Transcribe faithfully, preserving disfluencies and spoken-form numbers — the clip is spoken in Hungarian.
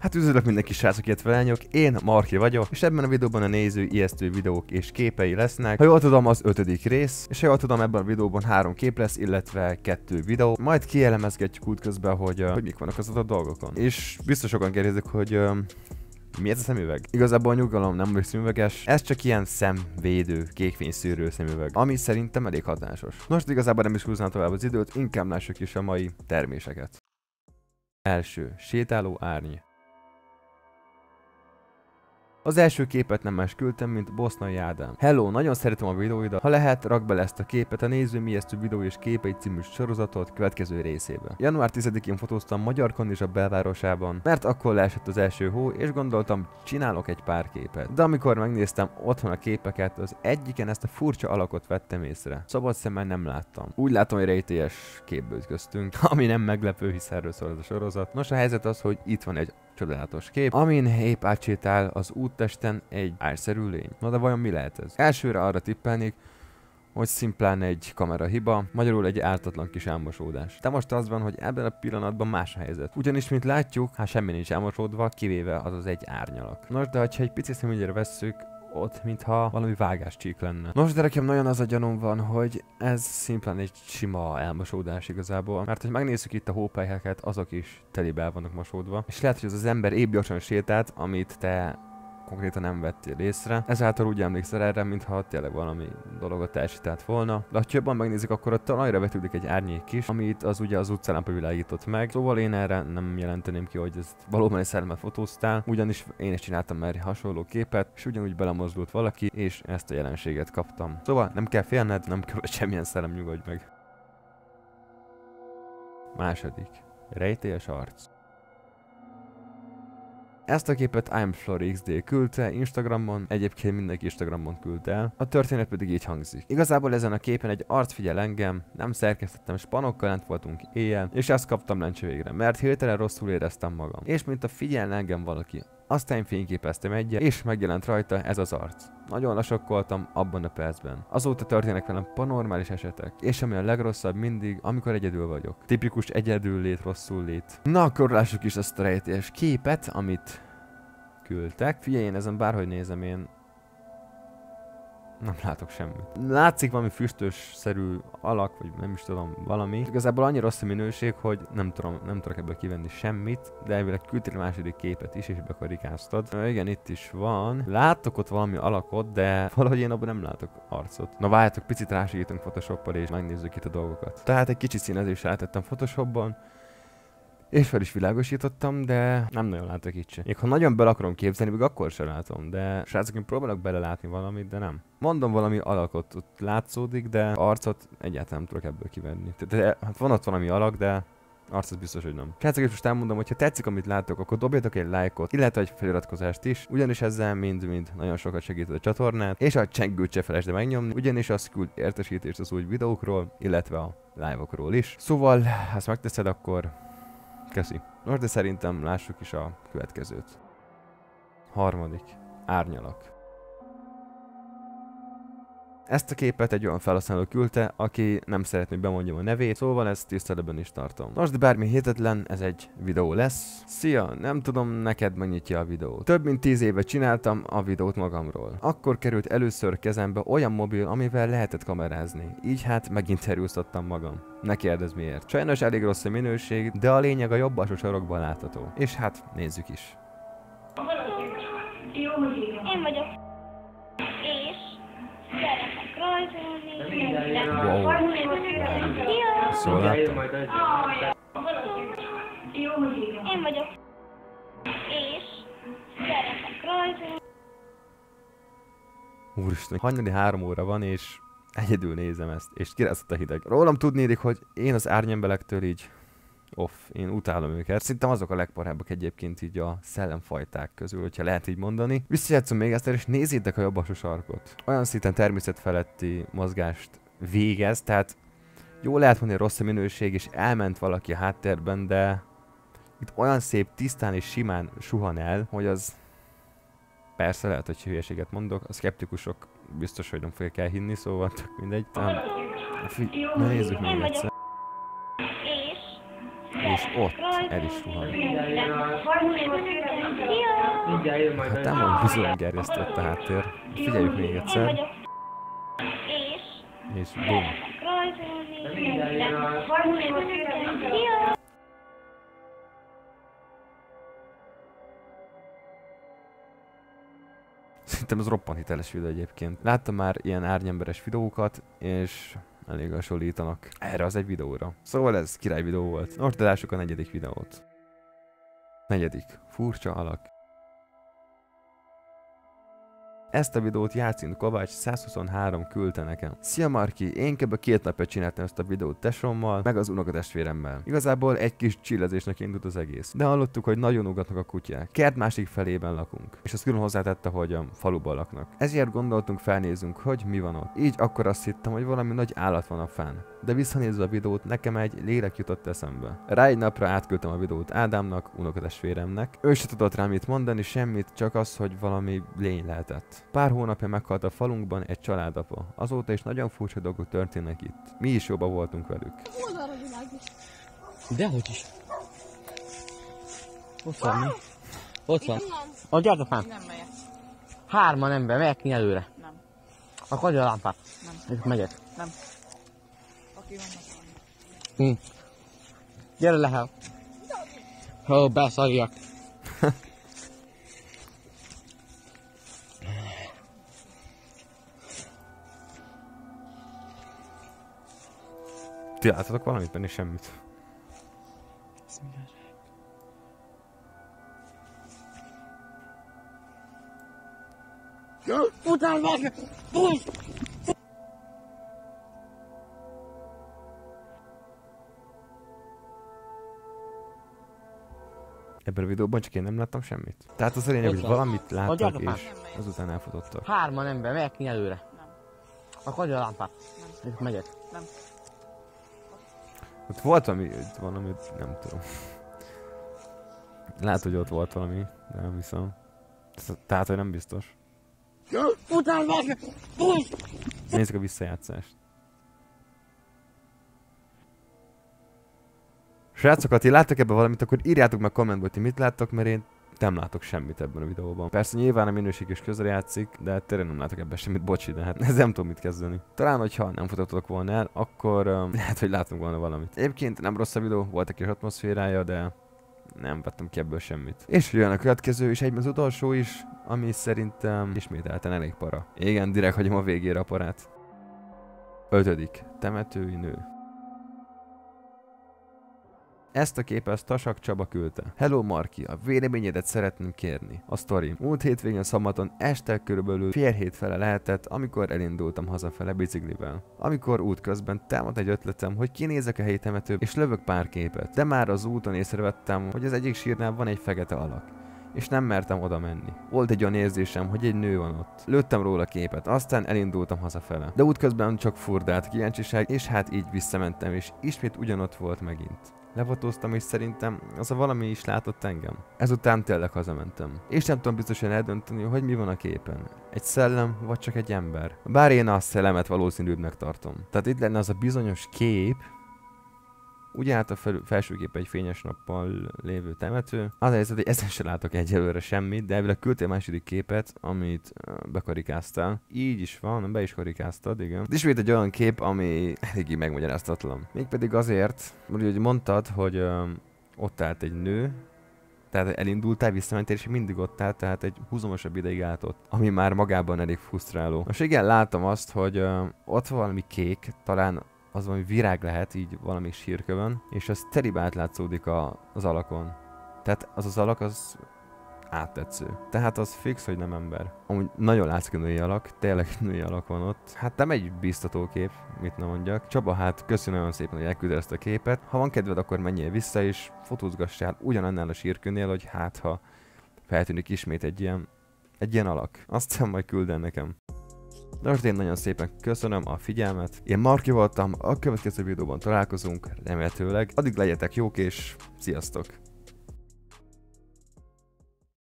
Hát üdvözlök mindenki srácok, illetve lányok, én Marki vagyok, és ebben a videóban a néző ijesztő videók és képei lesznek. Ha jól tudom, az ötödik rész, és ha jól tudom, ebben a videóban három kép lesz, illetve kettő videó. Majd kielemezgetjük útközben, hogy, uh, hogy mik vannak az adott dolgokon. És biztos sokan kérdezik, hogy uh, mi ez a szemüveg? Igazából nyugalom, nem vagyok szemüveges, ez csak ilyen szemvédő, kékfényszűrő szemüveg, ami szerintem elég hatásos. Most igazából nem is húznám tovább az időt, inkább lássuk is a mai terméseket. Első, sétáló árny. Az első képet nem más küldtem, mint Bosznai Ádám. Hello, nagyon szeretem a videóidat, ha lehet, rak bele ezt a képet a Néző ijesztő videó és képei című sorozatot következő részébe. január tizedikén fotóztam Magyar Kandizsa belvárosában, mert akkor leesett az első hó, és gondoltam, csinálok egy pár képet. De amikor megnéztem otthon a képeket, az egyiken ezt a furcsa alakot vettem észre. Szabad szemmel nem láttam. Úgy látom, hogy rejtélyes képbe ütköztünk, ami nem meglepő, hisz erről szól ez a sorozat. Nos, a helyzet az, hogy itt van egy csodálatos kép, amin épp átsétál az úttesten egy árszerű lény. Na de vajon mi lehet ez? Elsőre arra tippelnék, hogy szimplán egy kamera hiba, magyarul egy ártatlan kis elmosódás. De most az van, hogy ebben a pillanatban más a helyzet. Ugyanis, mint látjuk, hát semmi nincs elmosódva, kivéve az az egy árnyalak. Nos, de ha egy picit szemügyre vesszük, ott, mintha valami vágáscsík lenne. Nos, de nekem nagyon az a gyanúm van, hogy ez szimplán egy sima elmosódás igazából. Mert hogy megnézzük itt a hópelyheket, azok is telibe el vannak mosódva. És lehet, hogy az az ember épp gyorsan sétált, amit te konkrétan nem vettél észre. Ezáltal úgy emlékszel erre, mintha tényleg valami dologot elsétált volna. De ha jobban megnézzük, akkor a talajra vetődik egy árnyék is, amit az ugye az utcalámpa világított meg. Szóval én erre nem jelenteném ki, hogy ezt valóban egy szellemmel fotóztál, ugyanis én is csináltam már hasonló képet, és ugyanúgy belemozdult valaki, és ezt a jelenséget kaptam. Szóval nem kell félned, nem kell, hogy semmilyen szellem, nyugodj meg. Második. Rejtélyes arc. Ezt a képet I'mFloriXD küldte Instagramon, egyébként mindenki Instagramon küldte el. A történet pedig így hangzik. Igazából ezen a képen egy arc figyel engem, nem szerkesztettem, spanokkal lent voltunk éjjel, és ezt kaptam lencse végre, mert hirtelen rosszul éreztem magam. És mint a figyelne engem valaki. Aztán fényképeztem egyet, és megjelent rajta ez az arc. Nagyon lesokkoltam abban a percben. Azóta történnek velem paranormális esetek, és ami a legrosszabb mindig, amikor egyedül vagyok. Tipikus egyedül lét, rosszul lét. Na, akkor lássuk is ezt a rejtélyes képet, amit küldtek. Figyelj, én ezen bárhogy nézem, én nem látok semmit. Látszik valami füstös-szerű alak, vagy nem is tudom, valami. Igazából annyira rossz a minőség, hogy nem tudom, nem tudok ebből kivenni semmit, de elvileg küldtél a második képet is, és bekarikáztad. Na, igen, itt is van. Látok ott valami alakot, de valahogy én abban nem látok arcot. Na várjátok, picit rásegítünk Photoshoppal, és megnézzük itt a dolgokat. Tehát egy kicsi színezést rátettem Photoshopban, és fel is világosítottam, de nem nagyon látok itt se. Még ha nagyon bele akarom képzelni, még akkor sem látom, de srácok, én próbálok belelátni valamit, de nem. Mondom, valami alakot ott látszódik, de arcot egyáltalán nem tudok ebből kivenni. Tehát hát van ott valami alak, de arcot biztos, hogy nem. Srácok, és most elmondom, hogy ha tetszik, amit látok, akkor dobjatok egy lájkot, illetve egy feliratkozást is, ugyanis ezzel mind-mind nagyon sokat segít a csatornát, és a csengőt se felejtsd megnyomni, ugyanis az küld értesítést az új videókról, illetve a live-okról is. Szóval, ha ezt megteszed, akkor köszi. Most de szerintem lássuk is a következőt. Harmadik. Árnyalak. Ezt a képet egy olyan felhasználó küldte, aki nem szeretné, hogy bemondjam a nevét, szóval ezt tiszteletben is tartom. Most de bármi hihetetlen, ez egy videó lesz. Szia, nem tudom neked megnyitja a videót. Több mint tíz éve csináltam a videót magamról. Akkor került először kezembe olyan mobil, amivel lehetett kamerázni. Így hát meginterjúztattam magam. Ne kérdezz miért. Sajnos elég rossz a minőség, de a lényeg a jobb alsó sarokban látható. És hát nézzük is. Én vagyok. És szeretek rajzolni. Wow. Szóval láttam. Én vagyok. És szeretek rajzolni. Úristen, hajnali három óra van, és egyedül nézem ezt, és kirászott a hideg. Rólam tudnélik, hogy én az árnyembelektől így off, én utálom őket. Szerintem azok a legparábbak egyébként így a szellemfajták közül, hogyha lehet így mondani. Visszajátszom még ezt el, és nézzétek a jobb alsó sarkot. Olyan szinten természetfeletti mozgást végez, tehát jó lehet mondani, rossz a minőség, és elment valaki a háttérben, de itt olyan szép, tisztán és simán suhan el, hogy az persze lehet, hogy hülyeséget mondok, a szkeptikusok biztos, hogy nem fogják elhinni, szóval tök mindegy. Nem. Na nézzük még egyszer. És ott el is rohan. Hát nem van bizony gerjesztett a háttér. Figyeljük még egyszer. És bum. Szerintem ez roppant hiteles videó egyébként. Láttam már ilyen árnyemberes videókat, és elég hasonlítanak erre az egy videóra. Szóval ez király videó volt. Most lássuk a negyedik videót. Negyedik. Furcsa alak. Ezt a videót Játszint Kovács százhuszonhárom küldte nekem. Szia Marki, én kb. két napja csináltam ezt a videót tesómmal, meg az unokatestvéremmel. Igazából egy kis csillezésnek indult az egész. De hallottuk, hogy nagyon ugatnak a kutyák. Kert másik felében lakunk. És azt külön hozzátette, hogy a faluban laknak. Ezért gondoltunk, felnézünk, hogy mi van ott. Így akkor azt hittem, hogy valami nagy állat van a fán. De visszanézve a videót, nekem egy lélek jutott eszembe. Rá egy napra átküldtem a videót Ádámnak, unokatestvéremnek. Ő se tudott rá mit mondani, semmit, csak az, hogy valami lény lehetett. Pár hónapja meghalt a falunkban egy családapa. Azóta is nagyon furcsa dolgok történnek itt. Mi is jobban voltunk velük. Dehogy is. Ott van mi? Ott van. A gyertek már. Nem megyek. Hárman ember, megyek ki előre. Nem. Akkor adja a lámpát. Nem. Megyek. Nem. Aki van, hm. Gyere lehet. Ó, beszarjak. Ti láttatok valamit benni? Semmit. Után meg! Bújj! Ebben a videóban csak én nem láttam semmit. Tehát az a lényeg, hogy valamit láttak és azután elfutottak. Hárman ember, megyek ki előre. Nem. Akkor adja a lámpát. Nem. Megyek. Nem. Ott volt valami, valami, nem tudom. Lehet, hogy ott volt valami, de nem hiszem. Tehát, hogy nem biztos. Után meg! Bújj! Nézzük a visszajátszást. Srácok, ha ti láttok ebben valamit, akkor írjátok meg kommentbe, hogy ti mit láttok, mert én nem látok semmit ebben a videóban. Persze nyilván a minőség is közre játszik, de tényleg nem látok ebben semmit, bocsi, de hát ez nem tudom mit kezdeni. Talán, hogyha nem futottatok volna el, akkor um, lehet, hogy látunk volna valamit. Egyébként nem rossz a videó, volt egy kis atmoszférája, de nem vettem ki ebből semmit. És jön a következő, és egyben az utolsó is, ami szerintem ismételten elég para. Igen, direkt hagyom a végére a parát. Ötödik. Temetői nő. Ezt a képet Tasak Csaba küldte. Hello Marki, a véleményedet szeretném kérni. A sztori. Múlt hétvégén szombaton este körülbelül fél hét fele lehetett, amikor elindultam hazafele biciklivel. Amikor útközben támadt egy ötletem, hogy kinézek a helyi temetőbe és lövök pár képet. De már az úton észrevettem, hogy az egyik sírnál van egy fekete alak. És nem mertem oda menni. Volt egy olyan érzésem, hogy egy nő van ott. Lőttem róla képet, aztán elindultam hazafele. De útközben csak furdált kíváncsiság, és hát így visszamentem, és ismét ugyanott volt megint. Lefotóztam, és szerintem az a valami is látott engem. Ezután tényleg hazamentem. És nem tudom biztosan eldönteni, hogy mi van a képen. Egy szellem, vagy csak egy ember. Bár én a szellemet valószínűbbnek tartom. Tehát itt lenne az a bizonyos kép, úgy állt a fel, felső kép egy fényes nappal lévő temető. Az a helyzet, hogy ezen sem látok egyelőre semmit, de elvileg küldtél második képet, amit bekarikáztál. Így is van, be is karikáztad, igen. De ismét egy olyan kép, ami eléggé megmagyaráztatlan. Mégpedig azért, hogy mondtad, hogy ö, ott állt egy nő, tehát elindultál, visszamentél, és mindig ott állt, tehát egy húzamosabb ideig állt ott, ami már magában elég frusztráló. Most igen, látom azt, hogy ö, ott valami kék, talán az valami virág lehet, így valami sírkövön, és az telibe átlátszódik a, az alakon. Tehát az az alak, az áttetsző. Tehát az fix, hogy nem ember. Amúgy nagyon látszik a női alak, tényleg női alak van ott. Hát nem egy biztató kép, mit nem mondjak. Csaba, hát köszönöm nagyon szépen, hogy elküldted ezt a képet. Ha van kedved, akkor menjél vissza, és fotózgassál ugyanannál a sírkőnél, hogy hát ha feltűnik ismét egy ilyen, egy ilyen alak. Aztán majd küld el nekem. De most én nagyon szépen köszönöm a figyelmet. Én Marki voltam, a következő videóban találkozunk, remélhetőleg. Addig legyetek jók és sziasztok!